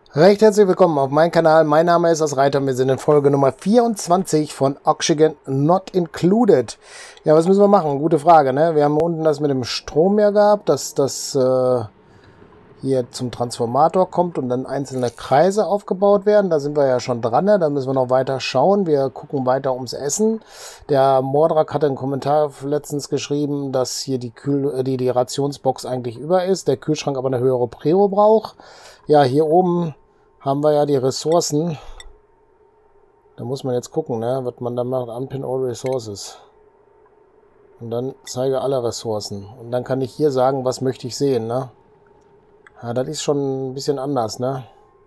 Recht herzlich willkommen auf meinem Kanal. Mein Name ist Reiter. Wir sind in Folge Nummer 24 von Oxygen Not Included. Ja, was müssen wir machen? Gute Frage, ne? Wir haben unten das mit dem Strom ja gehabt, dass das hier zum Transformator kommt und dann einzelne Kreise aufgebaut werden. Da sind wir ja schon dran, ne? Da müssen wir noch weiter schauen. Wir gucken weiter ums Essen. Der Mordrak hatte einen Kommentar letztens geschrieben, dass hier die Rationsbox eigentlich über ist, der Kühlschrank aber eine höhere Prio braucht. Ja, hier oben haben wir ja die Ressourcen. Da muss man jetzt gucken, ne, was man da macht. Unpin all resources. Und dann zeige alle Ressourcen. Und dann kann ich hier sagen, was möchte ich sehen, ne? Ja, das ist schon ein bisschen anders, ne?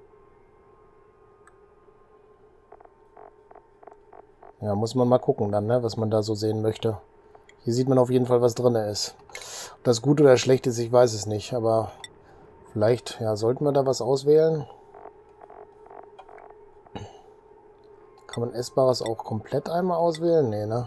Ja, muss man mal gucken dann, ne, was man da so sehen möchte. Hier sieht man auf jeden Fall, was drin ist. Ob das gut oder schlecht ist, ich weiß es nicht. Aber vielleicht, ja, sollten wir da was auswählen? Kann man Essbares auch komplett einmal auswählen? Nee, ne?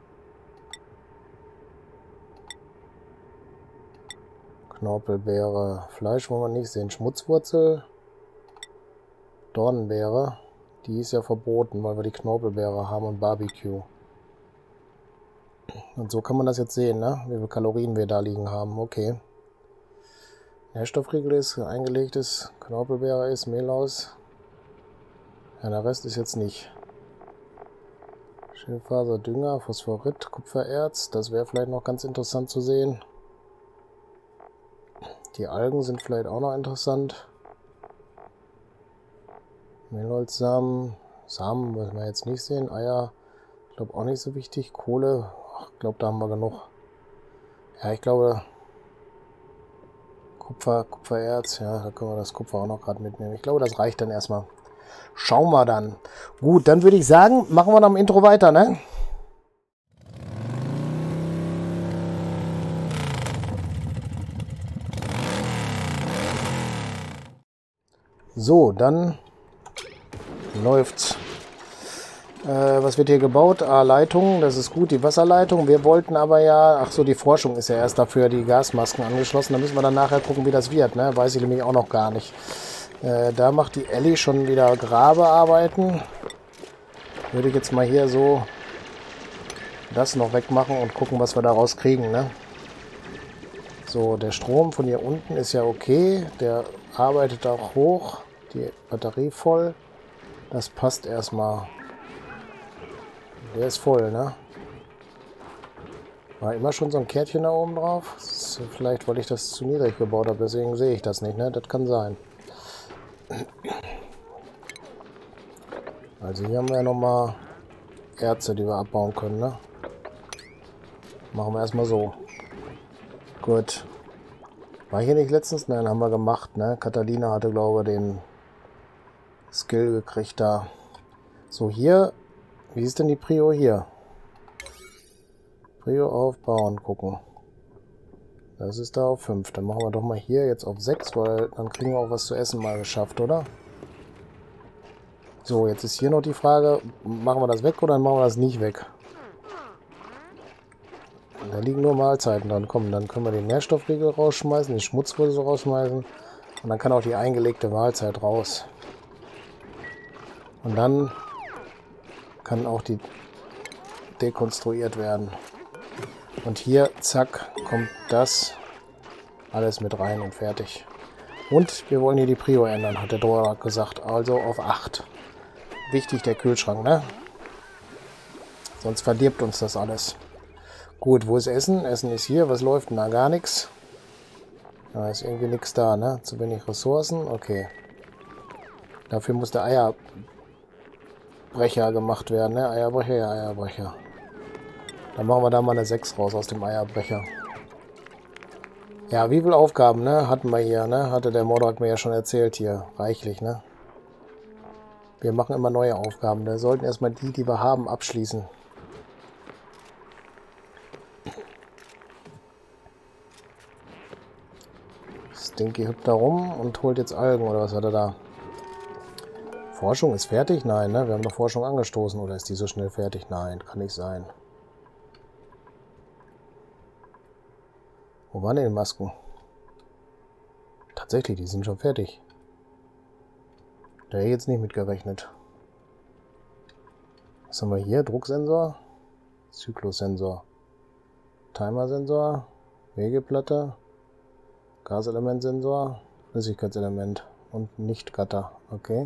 Knorpelbeere. Fleisch wollen wir nicht sehen. Schmutzwurzel. Dornenbeere. Die ist ja verboten, weil wir die Knorpelbeere haben und Barbecue. Und so kann man das jetzt sehen, ne? Wie viele Kalorien wir da liegen haben. Okay. Nährstoffriegel ist, eingelegtes Knorpelbeere ist, Mehl aus. Ja, der Rest ist jetzt nicht. Schilffaser, Dünger, Phosphorit, Kupfererz. Das wäre vielleicht noch ganz interessant zu sehen. Die Algen sind vielleicht auch noch interessant. Mehlholzsamen. Samen müssen wir jetzt nicht sehen. Eier, ich glaube auch nicht so wichtig. Kohle, ich glaube, da haben wir genug. Ja, ich glaube, Kupfererz, ja, da können wir das Kupfer auch noch gerade mitnehmen. Ich glaube, das reicht dann erstmal. Schauen wir dann. Gut, dann würde ich sagen, machen wir nach dem Intro weiter, ne? So, dann läuft's. Was wird hier gebaut? Leitung, das ist gut, die Wasserleitung. Wir wollten aber ja, ach so, die Forschung ist ja erst dafür, die Gasmasken angeschlossen. Da müssen wir dann nachher gucken, wie das wird, ne? Weiß ich nämlich auch noch gar nicht. Da macht die Ellie schon wieder Grabearbeiten. Würde ich jetzt mal hier so das noch wegmachen und gucken, was wir daraus kriegen, ne? So, der Strom von hier unten ist ja okay. Der arbeitet auch hoch. Die Batterie voll. Das passt erstmal. Der ist voll, ne? War immer schon so ein Kärtchen da oben drauf. Vielleicht, weil ich das zu niedrig gebaut habe, deswegen sehe ich das nicht, ne? Das kann sein. Also hier haben wir ja nochmal Erze, die wir abbauen können, ne? Machen wir erstmal so. Gut. War hier nicht letztens? Nein, haben wir gemacht, ne? Catalina hatte, glaube ich, den Skill gekriegt da. So, hier. Wie ist denn die Prio hier? Prio aufbauen, gucken. Das ist da auf 5. Dann machen wir doch mal hier jetzt auf 6, weil dann kriegen wir auch was zu essen mal geschafft, oder? So, jetzt ist hier noch die Frage, machen wir das weg oder machen wir das nicht weg? Da liegen nur Mahlzeiten dran. Komm, dann können wir den Nährstoffriegel rausschmeißen, die Schmutzwurzel rausschmeißen und dann kann auch die eingelegte Mahlzeit raus. Und dann kann auch die dekonstruiert werden. Und hier, zack, kommt das alles mit rein und fertig. Und wir wollen hier die Prio ändern, hat der Dora gesagt. Also auf 8. Wichtig der Kühlschrank, ne? Sonst verdirbt uns das alles. Gut, wo ist Essen? Essen ist hier. Was läuft denn da? Gar nichts. Da ist irgendwie nichts da, ne? Zu wenig Ressourcen. Okay. Dafür muss der Eierbrecher gemacht werden, ne? Eierbrecher, ja, Eierbrecher. Dann machen wir da mal eine 6 raus aus dem Eierbrecher. Ja, wie viele Aufgaben, ne? Hatten wir hier, ne? Hatte der Mordrak mir ja schon erzählt hier. Reichlich, ne? Wir machen immer neue Aufgaben. Wir sollten erstmal die wir haben, abschließen. Stinky hüpft da rum und holt jetzt Algen, oder was hat er da? Forschung ist fertig? Nein, ne? Wir haben doch Forschung angestoßen. Oder ist die so schnell fertig? Nein, kann nicht sein. Wo waren denn die Masken? Tatsächlich, die sind schon fertig. Da hätte ich jetzt nicht mit gerechnet. Was haben wir hier? Drucksensor, Zyklussensor, Timersensor, Wegeplatte, Gaselementsensor, Flüssigkeitselement und Nicht-Gatter. Okay.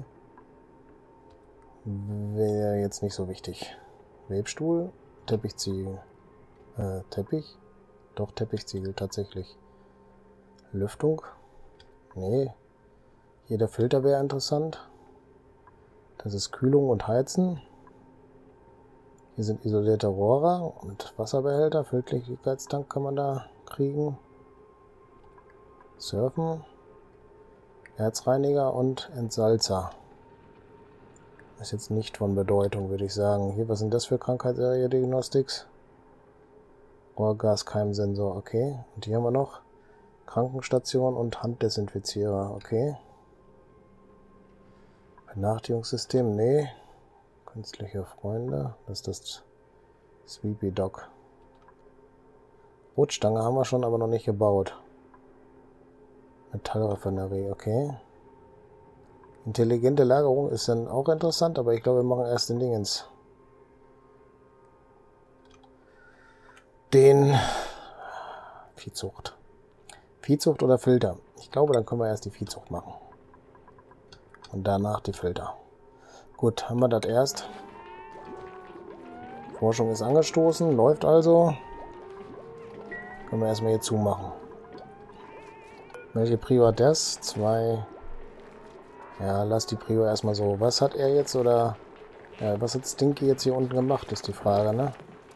Wäre jetzt nicht so wichtig. Webstuhl, Teppichziegel. Teppich? Doch, Teppichziegel tatsächlich. Lüftung? Nee. Hier der Filter wäre interessant. Das ist Kühlung und Heizen. Hier sind isolierte Rohre und Wasserbehälter. Flüssigkeitstank kann man da kriegen. Surfen. Herzreiniger und Entsalzer. Ist jetzt nicht von Bedeutung, würde ich sagen. Hier, was sind das für Krankheitsarea-Diagnostics? Rohrgaskeimsensor, okay. Und hier haben wir noch Krankenstation und Handdesinfizierer, okay. Benachrichtigungssystem, nee. Künstliche Freunde, das ist das Sweepy Dog. Rutschstange haben wir schon, aber noch nicht gebaut. Metallraffinerie, okay. Intelligente Lagerung ist dann auch interessant, aber ich glaube, wir machen erst den Dingens. Den Viehzucht. Viehzucht oder Filter? Ich glaube, dann können wir erst die Viehzucht machen. Und danach die Filter. Gut, haben wir das erst. Forschung ist angestoßen, läuft also. Können wir erstmal hier zumachen. Welche Prio hat das? 2. Ja, lass die Prio erstmal so. Was hat er jetzt oder... Ja, was hat Stinky jetzt hier unten gemacht, ist die Frage, ne?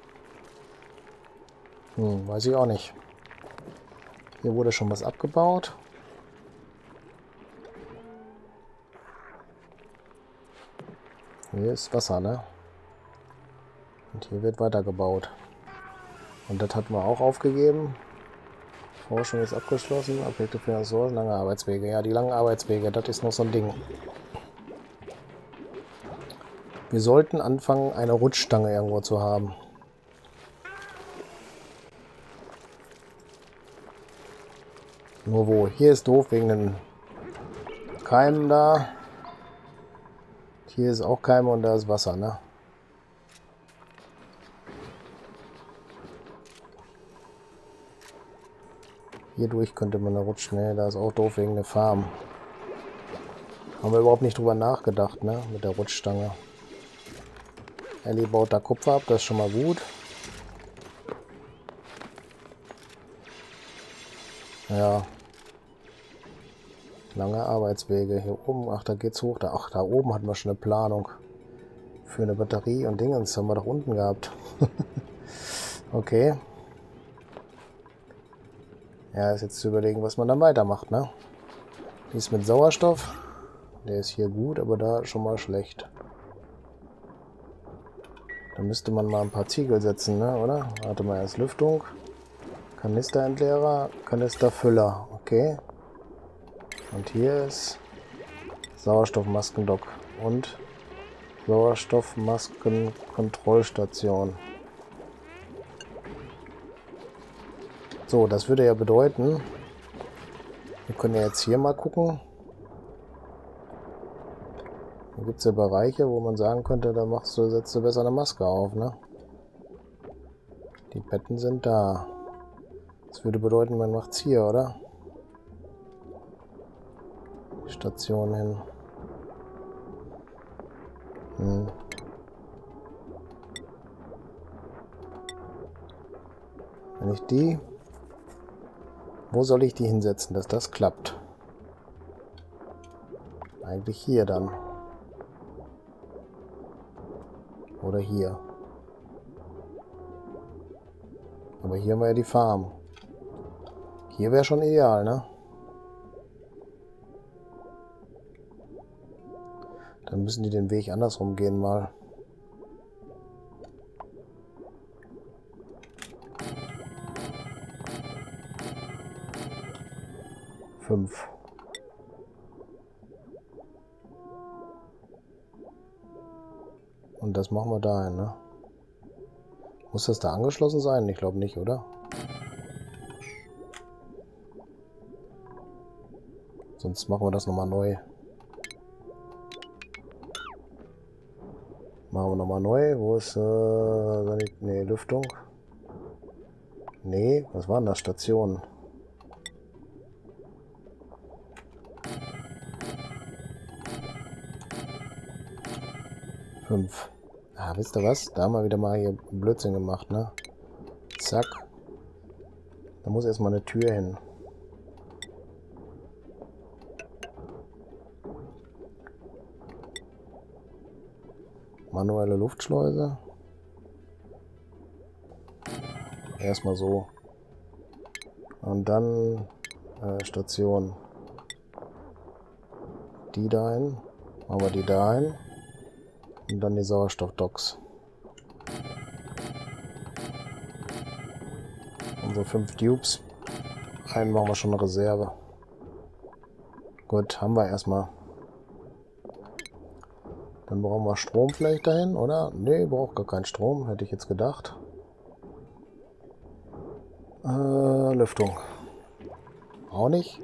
Weiß ich auch nicht. Hier wurde schon was abgebaut. Hier ist Wasser, ne? Und hier wird weitergebaut. Und das hatten wir auch aufgegeben. Forschung ist abgeschlossen. Objekte für Ressourcen, lange Arbeitswege. Ja, die langen Arbeitswege, das ist noch so ein Ding. Wir sollten anfangen, eine Rutschstange irgendwo zu haben. Nur wo? Hier ist doof wegen den Keimen da. Hier ist auch Keime und da ist Wasser, ne? Hier durch könnte man da rutschen, ne? Da ist auch doof wegen der Farm. Haben wir überhaupt nicht drüber nachgedacht, ne? Mit der Rutschstange. Ellie baut da Kupfer ab, das ist schon mal gut. Ja. Lange Arbeitswege. Hier oben, ach, da geht's hoch. Ach, da oben hatten wir schon eine Planung. Für eine Batterie und Dingens haben wir doch unten gehabt. Okay. Ja, ist jetzt zu überlegen, was man dann weitermacht, ne? Die ist mit Sauerstoff. Der ist hier gut, aber da schon mal schlecht. Da müsste man mal ein paar Ziegel setzen, ne, oder? Warte mal, erst Lüftung. Kanisterentleerer, Kanisterfüller. Okay. Und hier ist Sauerstoffmaskendock und Sauerstoffmaskenkontrollstation. So, das würde ja bedeuten, wir können ja jetzt hier mal gucken. Da gibt es ja Bereiche, wo man sagen könnte, da setzt du besser eine Maske auf, ne? Die Betten sind da. Das würde bedeuten, man macht es hier, oder? Die Station hin. Wenn ich die... Wo soll ich die hinsetzen, dass das klappt? Eigentlich hier dann. Oder hier. Aber hier haben wir ja die Farm. Hier wäre schon ideal, ne? Dann müssen die den Weg andersrum gehen mal. 5. Und das machen wir dahin, ne? Muss das da angeschlossen sein? Ich glaube nicht, oder? Sonst machen wir das nochmal neu. Machen wir nochmal neu. Wo ist, nee, Lüftung. Nee, was waren das? Stationen. Fünf. Ah, wisst ihr was? Da haben wir wieder mal hier Blödsinn gemacht, ne? Zack. Da muss erstmal eine Tür hin. Manuelle Luftschleuse. Erstmal so. Und dann Station. Die dahin. Machen wir die dahin. Und dann die Sauerstoffdocks. Unsere 5 Tubes. Einen machen wir schon eine Reserve. Gut, haben wir erstmal. Dann brauchen wir Strom vielleicht dahin, oder? Nee, braucht gar keinen Strom, hätte ich jetzt gedacht. Lüftung. Auch nicht.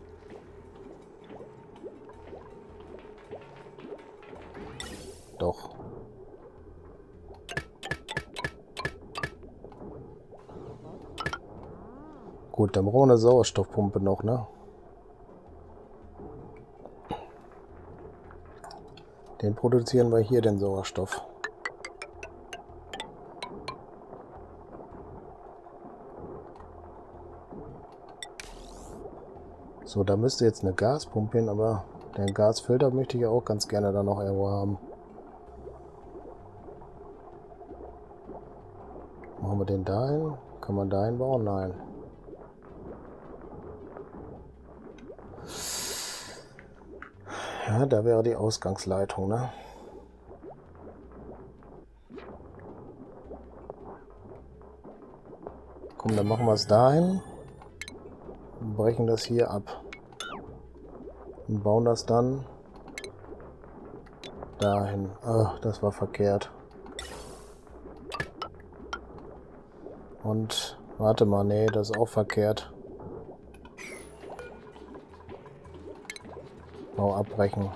Doch. Gut, dann brauchen wir eine Sauerstoffpumpe noch, ne? Den produzieren wir hier, den Sauerstoff. So, da müsste jetzt eine Gaspumpe hin, aber den Gasfilter möchte ich ja auch ganz gerne da noch irgendwo haben. Machen wir den dahin? Kann man dahin bauen? Nein. Ja, da wäre die Ausgangsleitung, ne? Komm, dann machen wir es dahin. Brechen das hier ab. Und bauen das dann dahin. Ach, das war verkehrt. Und warte mal, nee, das ist auch verkehrt. Bau abbrechen.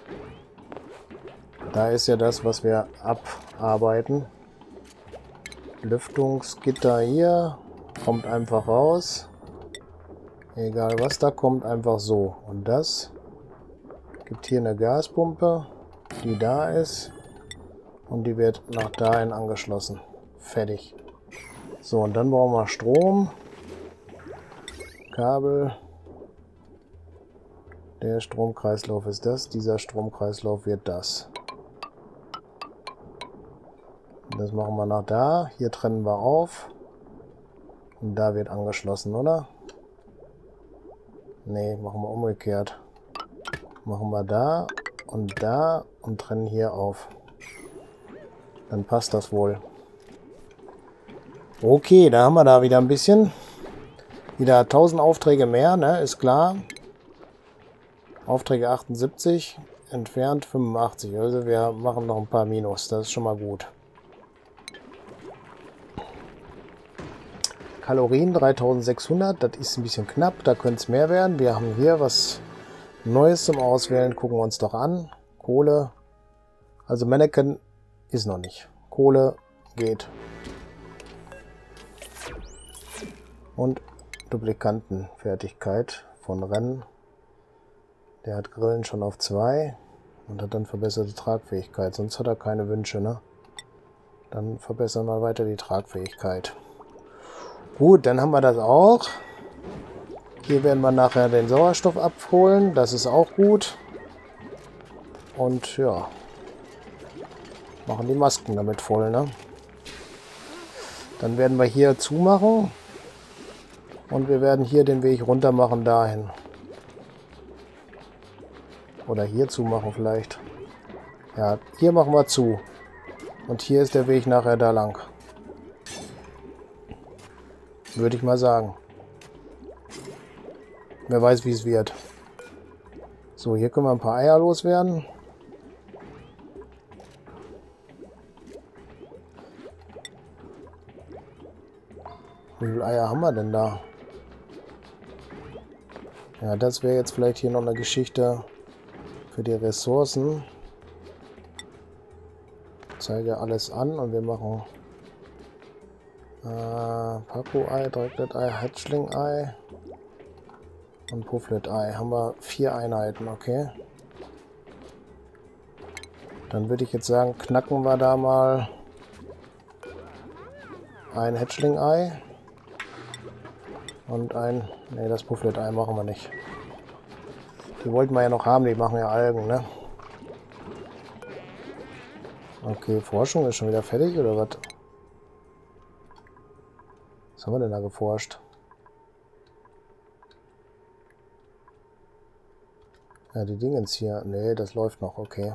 Da ist ja das, was wir abarbeiten. Lüftungsgitter hier. Kommt einfach raus. Egal was da kommt, einfach so. Und das gibt hier eine Gaspumpe, die da ist. Und die wird nach dahin angeschlossen. Fertig. So, und dann brauchen wir Strom. Kabel. Der Stromkreislauf ist das. Dieser Stromkreislauf wird das. Das machen wir nach da. Hier trennen wir auf. Und da wird angeschlossen, oder? Ne, machen wir umgekehrt. Machen wir da und trennen hier auf. Dann passt das wohl. Okay, da haben wir da wieder ein bisschen. Wieder 1000 Aufträge mehr, ne? Ist klar. Aufträge 78, entfernt 85. Also wir machen noch ein paar Minus. Das ist schon mal gut. Kalorien 3600, das ist ein bisschen knapp, da könnte es mehr werden. Wir haben hier was Neues zum Auswählen, gucken wir uns doch an. Kohle, also Mannequin ist noch nicht. Kohle geht. Und Duplikantenfertigkeit von Rennen. Der hat Grillen schon auf 2 und hat dann verbesserte Tragfähigkeit, sonst hat er keine Wünsche, ne? Dann verbessern wir weiter die Tragfähigkeit. Gut, dann haben wir das auch. Hier werden wir nachher den Sauerstoff abholen. Das ist auch gut. Und ja, machen die Masken damit voll, ne? Dann werden wir hier zumachen. Und wir werden hier den Weg runter machen dahin. Oder hier zumachen vielleicht. Ja, hier machen wir zu. Und hier ist der Weg nachher da lang. Würde ich mal sagen. Wer weiß, wie es wird. So, hier können wir ein paar Eier loswerden. Wie viele Eier haben wir denn da? Ja, das wäre jetzt vielleicht hier noch eine Geschichte für die Ressourcen. zeige alles an und wir machen Papu-Ei, Drecklet-Ei, Hatchling-Ei und Pufflet-Ei. Haben wir 4 Einheiten, okay. Dann würde ich jetzt sagen, knacken wir da mal ein Hatchling-Ei und ein... Ne, das Pufflet-Ei machen wir nicht. Die wollten wir ja noch haben, die machen ja Algen, ne? Okay, Forschung ist schon wieder fertig, oder was? Was haben wir denn da geforscht? Ja, die Dingens hier. Ne, das läuft noch, okay.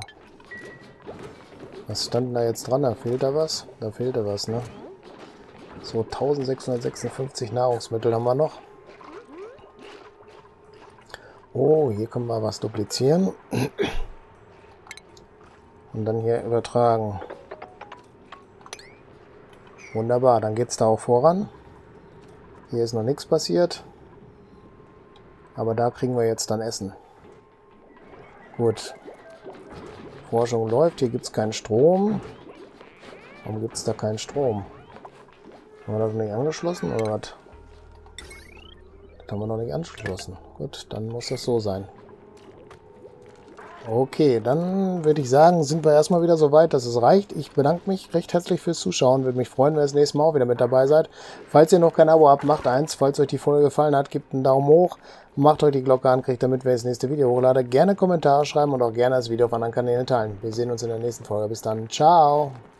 Was stand da jetzt dran? Da fehlt da was? Da fehlt da was, ne? So, 1656 Nahrungsmittel haben wir noch. Oh, hier können wir was duplizieren. Und dann hier übertragen. Wunderbar, dann geht es da auch voran. Hier ist noch nichts passiert. Aber da kriegen wir jetzt dann Essen. Gut. Forschung läuft, hier gibt es keinen Strom. Warum gibt es da keinen Strom? Haben wir das nicht angeschlossen oder was? Das haben wir noch nicht angeschlossen. Gut, dann muss das so sein. Okay, dann würde ich sagen, sind wir erstmal wieder so weit, dass es reicht. Ich bedanke mich recht herzlich fürs Zuschauen. Würde mich freuen, wenn ihr das nächste Mal auch wieder mit dabei seid. Falls ihr noch kein Abo habt, macht eins. Falls euch die Folge gefallen hat, gebt einen Daumen hoch. Macht euch die Glocke an, kriegt damit, wenn ich das nächste Video hochlade. Gerne Kommentare schreiben und auch gerne das Video auf anderen Kanälen teilen. Wir sehen uns in der nächsten Folge. Bis dann. Ciao.